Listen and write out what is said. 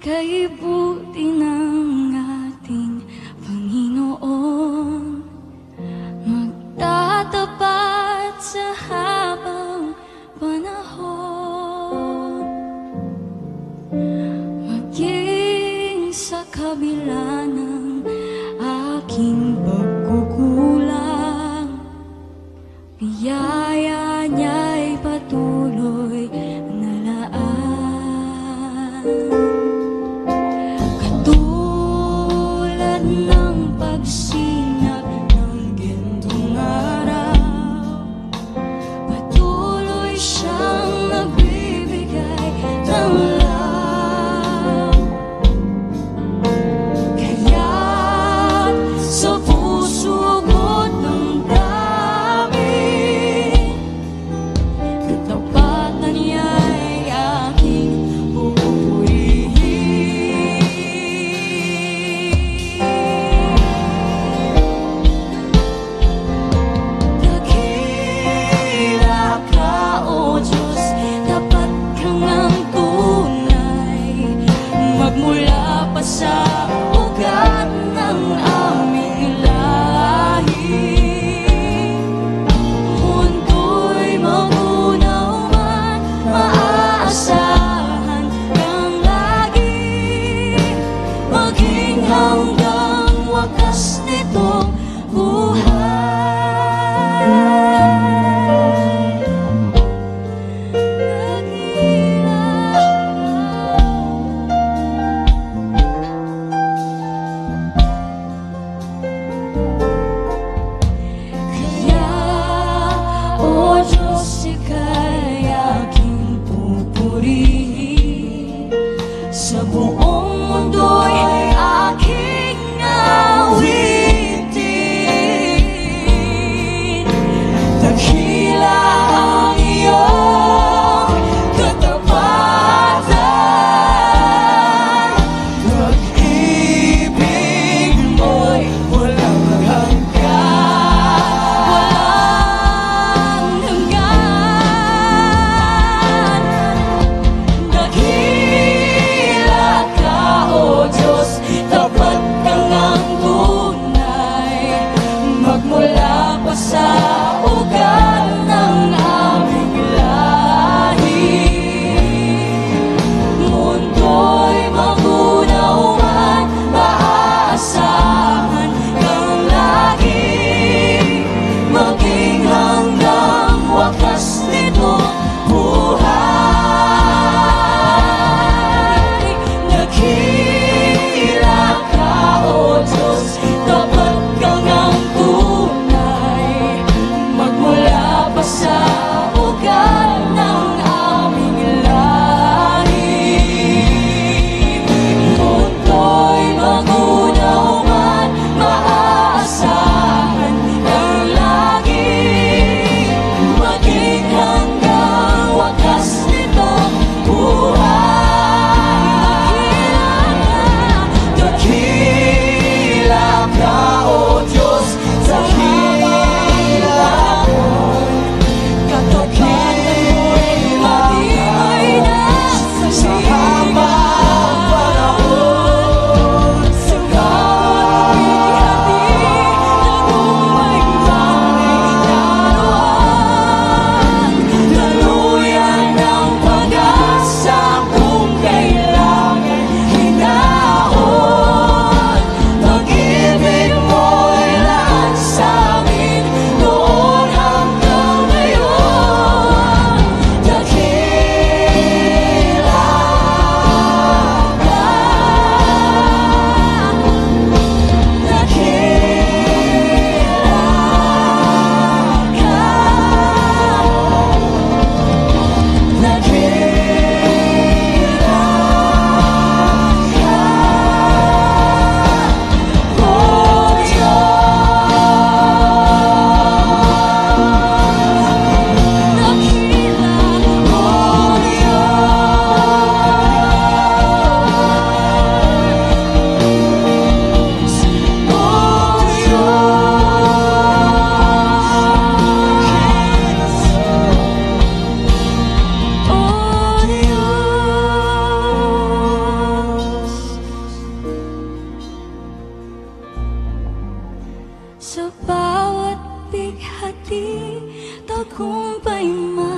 Kay buti ng ating Panginoon, magtatapat sa habang panahon, maging sa kabila ng aking pagkukulang, biyaya niya'y patuloy na laan. Katulad ng pagsinag ng gintong araw, patuloy siyang nagbibigay ng law. Kaya't sa puso-got ng daming katapatan niya'y aking pupurihin. Dakila ka, O Diyos, dapat kang ang tunay, magmula pa sa ugat ng aming lahi. Mundo'y magunaw man, maaasahan kang lagi, maging hanggang wakas nitong buhay. Kaya, O Diyos, ika'y aking pupurihin, sa buong mundo'y aking awitin. Dakila ang iyong katapatan, pag-ibig mo'y walang hanggan, dakila ka, O Diyos, tapat kang ang tunay, magmula pa sa ugat ng aming lahi. Mundo'y magunaw man, maaasahan kang lagi, maging hanggang wakas nitong buhay. Dakila ka, O Diyos, tapat kang ang tunay, Sa bawat bighati, tagumpay man.